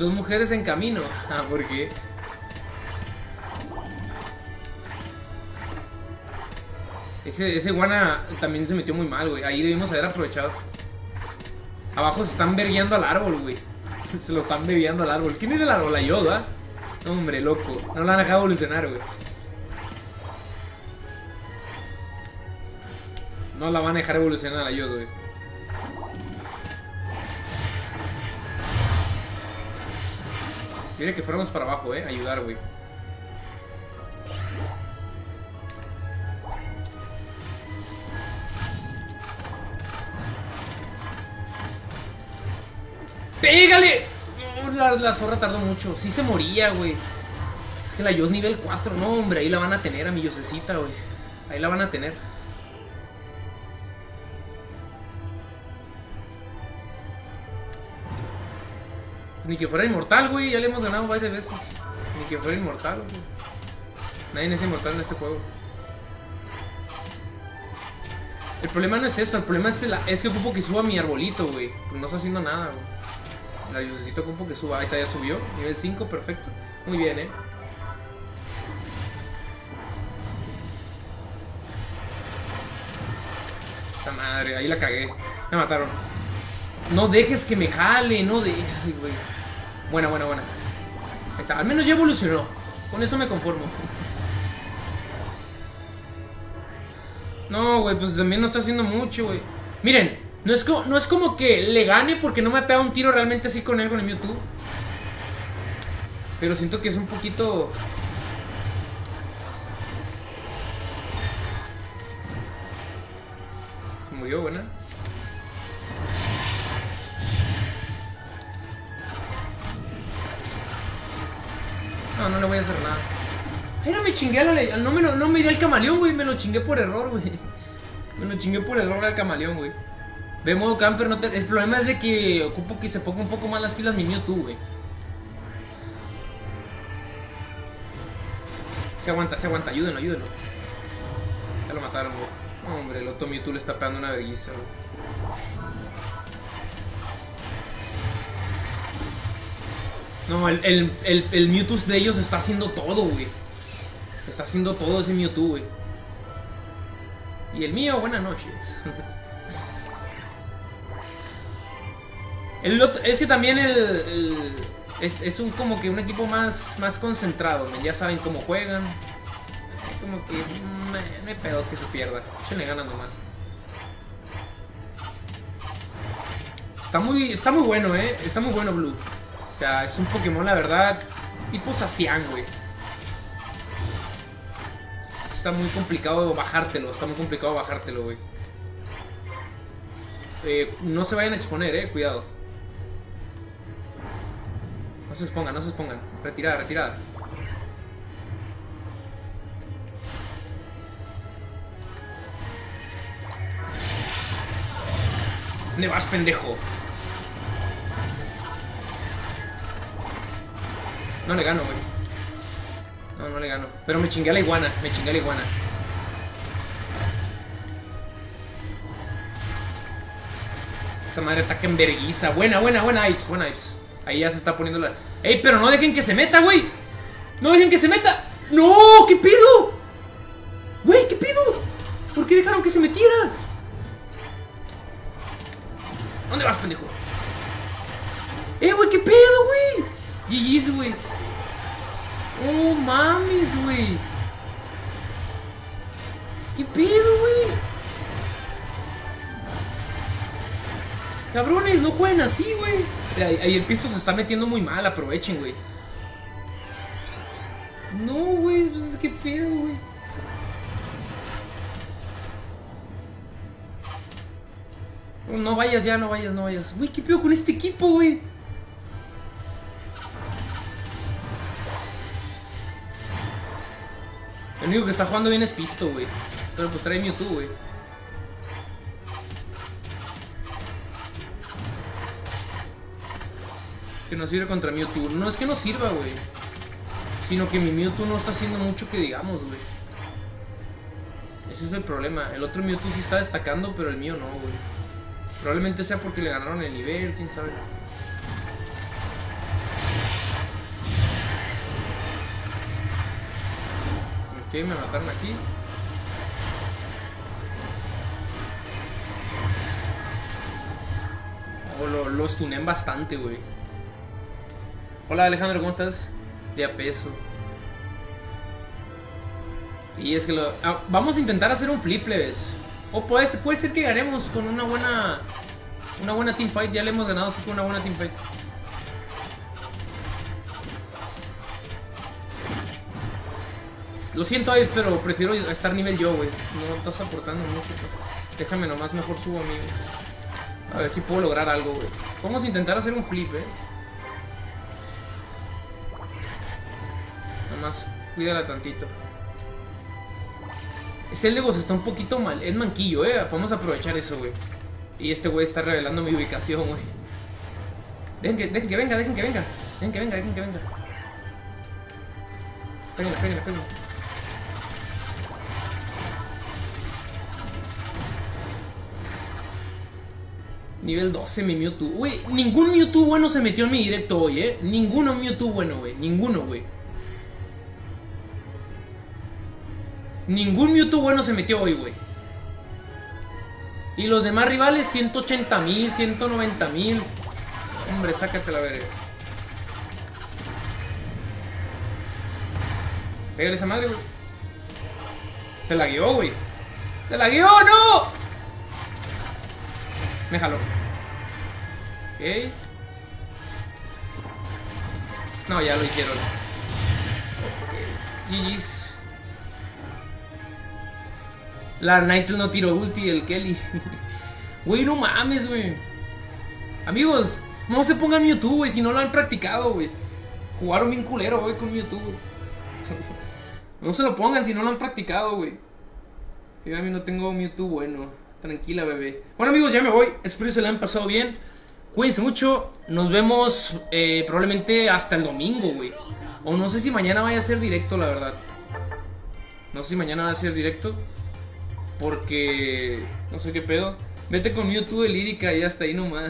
Dos mujeres en camino. Ah, ¿por qué? Ese guana también se metió muy mal, güey. Ahí debimos haber aprovechado. Abajo se están vergueando al árbol, güey. Se lo están bebiendo al árbol. ¿Quién es el árbol? La Yoda. Hombre, loco. No la han dejado evolucionar, güey. No la van a dejar evolucionar a la Yoda, güey. Quería que fuéramos para abajo, ayudar, güey. ¡Pégale! No, la zorra tardó mucho. Sí se moría, güey. Es que la Yo es nivel 4. No, hombre, ahí la van a tener a mi Yosecita, güey. Ahí la van a tener. Ni que fuera inmortal, güey. Ya le hemos ganado varias veces. Ni que fuera inmortal, güey. Nadie es inmortal en este juego. El problema no es eso. El problema es que ocupo que suba mi arbolito, güey. Pero no está haciendo nada, güey. La Yosecita ocupo que suba. Ahí está, ya subió. Nivel 5, perfecto. Muy bien, Esta madre, ahí la cagué. Me mataron. No dejes que me jale, no dejes. Ay, güey. Buena. Ahí está, al menos ya evolucionó. Con eso me conformo. No, güey, pues también no está haciendo mucho, güey. Miren, no es como que le gane porque no me ha pegado un tiro realmente así con él, con el Mewtwo. Pero siento que es un poquito... Murió, buena. No le voy a hacer nada. Mira, me chingué no me di al camaleón, güey. Me lo chingué por error, güey. Me lo chingué por error al camaleón, güey. Ve modo camper, no te... El problema es de que ocupo que se ponga un poco más las pilas mi Mewtwo, güey. Se aguanta, ayúdenlo. Ya lo mataron, güey. Hombre, el otro Mewtwo le está pegando una vergüenza, güey. No, el Mewtwo de ellos está haciendo todo, güey. Está haciendo todo ese Mewtwo, güey. Y el mío, buenas noches. Es que también es como que un equipo más concentrado, ¿no? Ya saben cómo juegan. Como que me pedo que se pierda. Se le ganan nomás. Está muy bueno, está muy bueno Blue. O sea, es un Pokémon, la verdad, tipo Zacian, güey. Está muy complicado bajártelo, güey. No se vayan a exponer, cuidado. No se expongan. Retirada. ¿Dónde vas, pendejo? No le gano, güey. No le gano. Pero me chingué a la iguana. Esa madre ataca en verguiza. Buena, Ips. Ahí ya se está poniendo la... ¡Ey, pero no dejen que se meta, güey! ¡No dejen que se meta! ¡No! ¿Qué pedo? Güey, ¿qué pedo? ¿Por qué dejaron que se metiera? ¿Dónde vas, pendejo? Güey, ¿qué pedo, güey? GG's, güey. Oh, mames, güey. ¿Qué pedo, güey? Cabrones, no jueguen así, güey. Ahí el pisto se está metiendo muy mal, aprovechen, güey. No, güey, pues qué pedo, güey. No vayas ya, no vayas. Güey, ¿qué pedo con este equipo, güey? El único que está jugando bien es Pisto, güey. Pero pues trae Mewtwo, güey. Que no sirve contra Mewtwo. No es que no sirva, güey. Sino que mi Mewtwo no está haciendo mucho que digamos, güey. Ese es el problema. El otro Mewtwo sí está destacando, pero el mío no, güey. Probablemente sea porque le ganaron el nivel, quién sabe. Ok, me mataron aquí. Oh, lo stunen bastante, güey. Hola Alejandro, ¿cómo estás? De a peso. Sí, es que lo... vamos a intentar hacer un flip, plebes. O puede ser que ganemos con una buena teamfight. Ya le hemos ganado así con una buena teamfight. Lo siento, Abe, pero prefiero estar nivel yo, güey. No estás aportando mucho. Déjame nomás, mejor subo a mí, güey. A ver si puedo lograr algo, güey. Vamos a intentar hacer un flip, Nomás, cuídala tantito. Ese Legos está un poquito mal. Es manquillo, Vamos a aprovechar eso, güey. Y este güey está revelando mi ubicación, güey. Dejen que venga. Dejen que venga. Péguenle. Nivel 12 mi Mewtwo. Güey, ningún Mewtwo bueno se metió en mi directo hoy, Ninguno Mewtwo bueno, güey. Ninguno, güey. Ningún Mewtwo bueno se metió hoy, güey. Y los demás rivales, 180,000, 190,000. Hombre, sácate la verga. Pégale esa madre, güey. Te la guió, güey. ¡Te la guió! ¡No! Me jaló. Ok. No, ya lo hicieron. Ok. GG's. La Nightel no tiró ulti, el Kelly. Güey, no mames, güey. Amigos, no se pongan Mewtwo, güey, si no lo han practicado, güey. Jugaron bien culero, güey, con Mewtwo, güey. No se lo pongan si no lo han practicado, güey. Yo a mí no tengo Mewtwo bueno. Tranquila, bebé. Bueno, amigos, ya me voy. Espero que se la han pasado bien. Cuídense mucho. Nos vemos probablemente hasta el domingo, güey. O no sé si mañana vaya a ser directo, la verdad. No sé si mañana va a ser directo. Porque... no sé qué pedo. Vete con Mewtwo de lírica y hasta ahí nomás.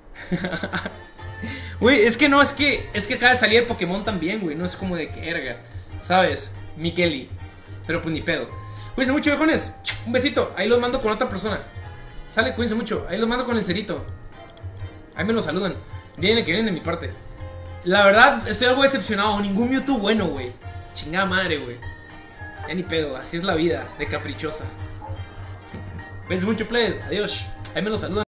Güey, es que acaba de salir el Pokémon también, güey. No es como de que erga, ¿sabes? Mi Kelly. Pero pues ni pedo. Cuídense mucho, viejones. Un besito. Ahí los mando con otra persona. Sale, cuídense mucho. Ahí los mando con el cerito. Ahí me lo saludan. Vienen que vienen de mi parte. La verdad, estoy algo decepcionado. Ningún Mewtwo bueno, güey. Chingada madre, güey. Ya ni pedo. Así es la vida de caprichosa. Cuídense mucho, please. Adiós. Ahí me lo saludan.